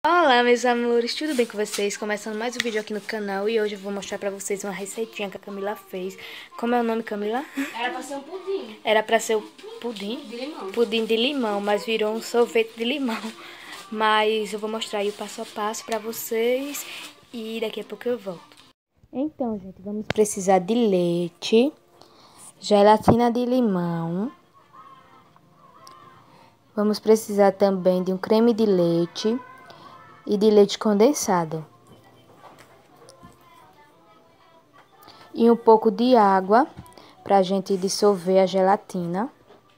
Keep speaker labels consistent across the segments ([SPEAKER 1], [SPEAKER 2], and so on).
[SPEAKER 1] Olá, meus amores, tudo bem com vocês? Começando mais um vídeo aqui no canal e hoje eu vou mostrar pra vocês uma receitinha que a Camila fez. Como é o nome, Camila?
[SPEAKER 2] Era pra ser um pudim.
[SPEAKER 1] Era pra ser o pudim?
[SPEAKER 2] De limão.
[SPEAKER 1] Pudim de limão, mas virou um sorvete de limão. Mas eu vou mostrar aí o passo a passo pra vocês e daqui a pouco eu volto. Então, gente, vamos precisar de leite, gelatina de limão. Vamos precisar também de um creme de leite e de leite condensado. E um pouco de água para a gente dissolver a gelatina.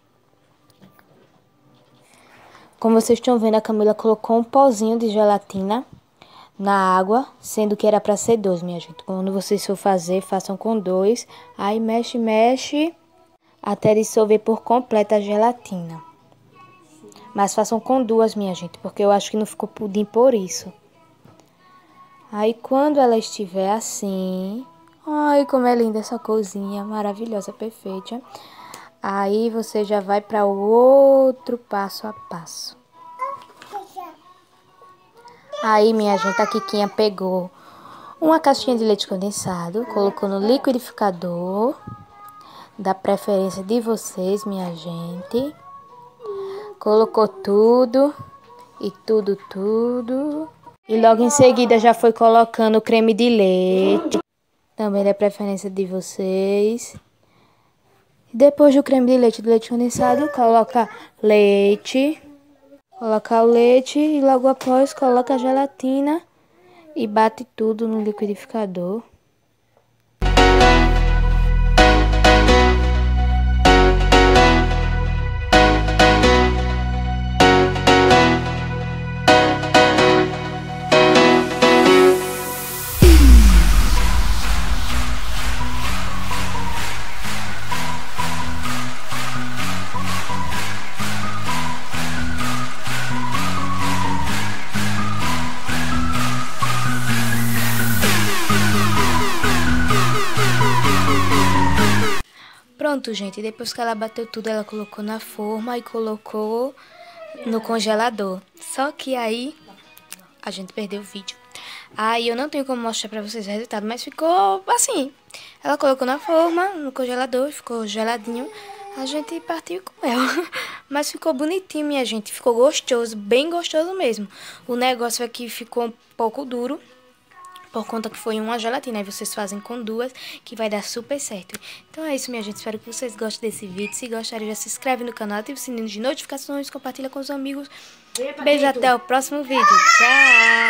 [SPEAKER 1] Como vocês estão vendo, a Camila colocou um pozinho de gelatina na água, sendo que era para ser 2, minha gente. Quando vocês for fazer, façam com 2. Aí mexe, mexe até dissolver por completo a gelatina. Mas façam com 2, minha gente, porque eu acho que não ficou pudim por isso. Aí quando ela estiver assim... Ai, como é linda essa cozinha, maravilhosa, perfeita. Aí você já vai para o outro passo a passo. Aí, minha gente, a Kikinha pegou uma caixinha de leite condensado, colocou no liquidificador, da preferência de vocês, minha gente. Colocou tudo, e tudo. E logo em seguida já foi colocando o creme de leite, também da preferência de vocês. Depois do creme de leite, do leite condensado, coloca leite. Coloca o leite e logo após coloca a gelatina e bate tudo no liquidificador. Pronto, gente, depois que ela bateu tudo, ela colocou na forma e colocou no congelador. Só que aí a gente perdeu o vídeo. Aí eu não tenho como mostrar pra vocês o resultado, mas ficou assim. Ela colocou na forma, no congelador, ficou geladinho. A gente partiu com ela. Mas ficou bonitinho, minha gente. Ficou gostoso, bem gostoso mesmo. O negócio aqui ficou um pouco duro, por conta que foi uma gelatina, aí vocês fazem com 2, que vai dar super certo. Então é isso, minha gente, espero que vocês gostem desse vídeo. Se gostarem, já se inscreve no canal, ativa o sininho de notificações, compartilha com os amigos. Beijo, até o próximo vídeo. Tchau!